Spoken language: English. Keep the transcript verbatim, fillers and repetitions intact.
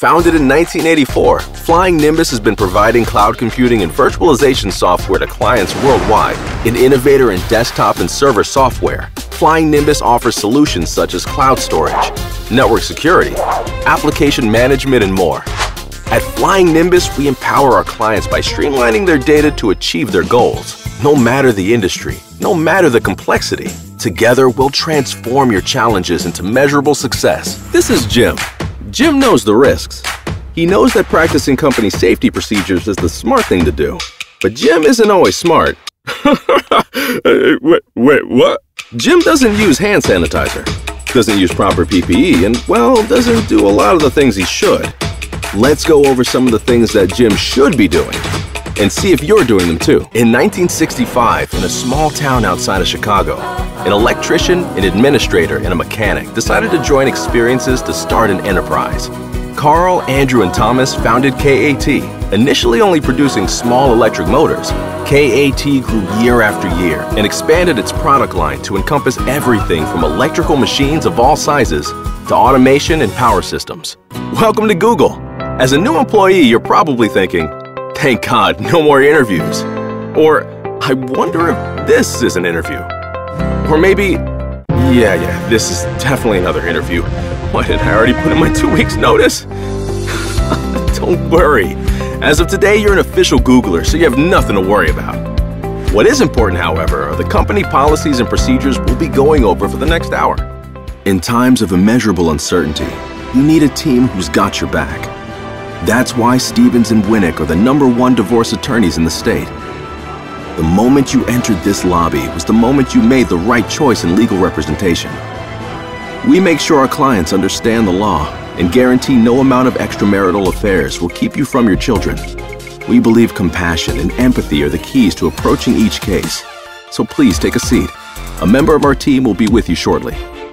Founded in nineteen eighty-four, Flying Nimbus has been providing cloud computing and virtualization software to clients worldwide. An innovator in desktop and server software, Flying Nimbus offers solutions such as cloud storage, network security, application management, and more. At Flying Nimbus, we empower our clients by streamlining their data to achieve their goals. No matter the industry, no matter the complexity, together we'll transform your challenges into measurable success. This is Jim. Jim knows the risks. He knows that practicing company safety procedures is the smart thing to do. But Jim isn't always smart. wait, wait, what? Jim doesn't use hand sanitizer, doesn't use proper P P E, and, well, doesn't do a lot of the things he should. Let's go over some of the things that Jim should be doing and see if you're doing them too. In nineteen sixty-five, in a small town outside of Chicago, an electrician, an administrator, and a mechanic decided to join experiences to start an enterprise. Carl, Andrew, and Thomas founded K A T. Initially only producing small electric motors, K A T grew year after year and expanded its product line to encompass everything from electrical machines of all sizes to automation and power systems. Welcome to Google. As a new employee, you're probably thinking, thank God, no more interviews. Or, I wonder if this is an interview. Or maybe, yeah, yeah, this is definitely another interview. What, did I already put in my two weeks notice? Don't worry. As of today, you're an official Googler, so you have nothing to worry about. What is important, however, are the company policies and procedures we'll be going over for the next hour. In times of immeasurable uncertainty, you need a team who's got your back. That's why Stevens and Winnick are the number one divorce attorneys in the state. The moment you entered this lobby was the moment you made the right choice in legal representation. We make sure our clients understand the law and guarantee no amount of extramarital affairs will keep you from your children. We believe compassion and empathy are the keys to approaching each case. So please take a seat. A member of our team will be with you shortly.